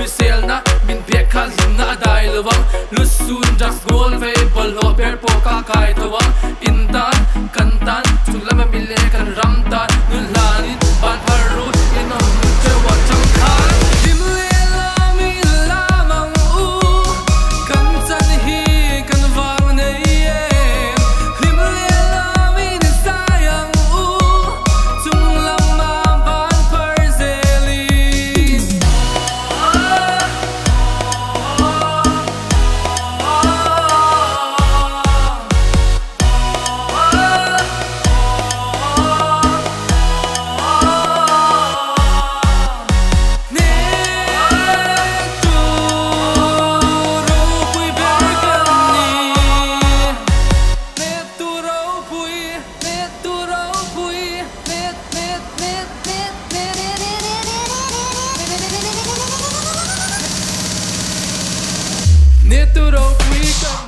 sel na min pek khal na dai lawang lusun jak gol ve bol ho per po ka kai tawang intan kantan chulama mile kan ramtan nulani ban haru inom te wa chang khan himle la mi la mang u kan chan hi kan wang nei ye himle la mi ni sayang u chung lam ma ban par zeli Need to know we can